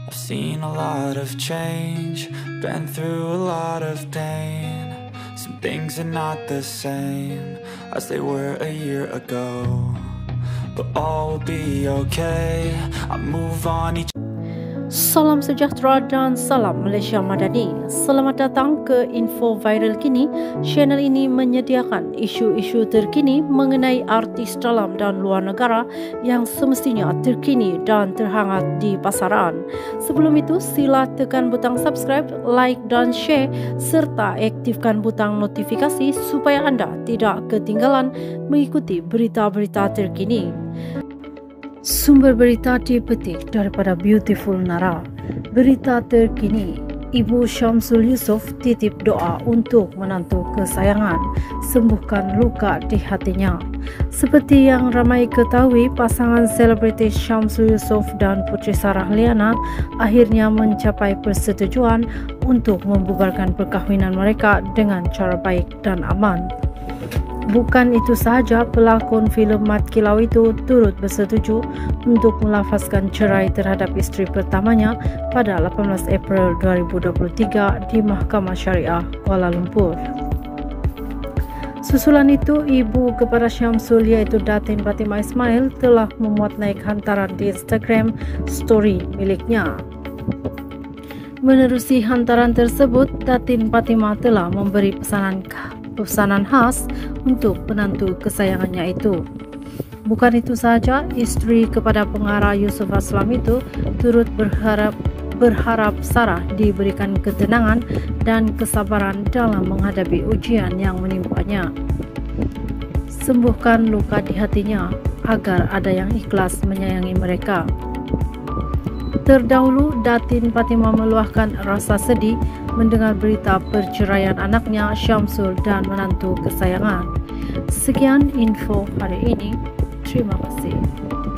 I've seen a lot of change, been through a lot of pain. Some things are not the same as they were a year ago, but all will be okay. I move on each. Salam sejahtera dan salam Malaysia Madani. Selamat datang ke Info Viral Kini. Channel ini menyediakan isu-isu terkini mengenai artis dalam dan luar negara yang semestinya terkini dan terhangat di pasaran. Sebelum itu, sila tekan butang subscribe, like dan share serta aktifkan butang notifikasi supaya anda tidak ketinggalan mengikuti berita-berita terkini. Sumber berita dipetik daripada Beautiful Nara. Berita terkini, Ibu Syamsul Yusof titip doa untuk menantu kesayangan sembuhkan luka di hatinya. Seperti yang ramai ketahui, pasangan selebriti Syamsul Yusof dan Puteri Sarah Liana akhirnya mencapai persetujuan untuk membubarkan perkahwinan mereka dengan cara baik dan aman. Bukan itu sahaja, pelakon filem Mat Kilau itu turut bersetuju untuk melafazkan cerai terhadap isteri pertamanya pada 18 April 2023 di Mahkamah Syariah Kuala Lumpur. Susulan itu, ibu kepada Syamsul iaitu Datin Fatimah Ismail telah memuat naik hantaran di Instagram story miliknya. Menerusi hantaran tersebut, Datin Fatimah telah memberi pesanan khas untuk penantu kesayangannya itu. Bukan itu saja, isteri kepada pengarah Yusuf Aslam itu turut berharap Sarah diberikan ketenangan dan kesabaran dalam menghadapi ujian yang menimpanya. Sembuhkan luka di hatinya agar ada yang ikhlas menyayangi mereka. Terdahulu, Datin Fatimah meluahkan rasa sedih mendengar berita perceraian anaknya Syamsul dan menantu kesayangan. Sekian info hari ini. Terima kasih.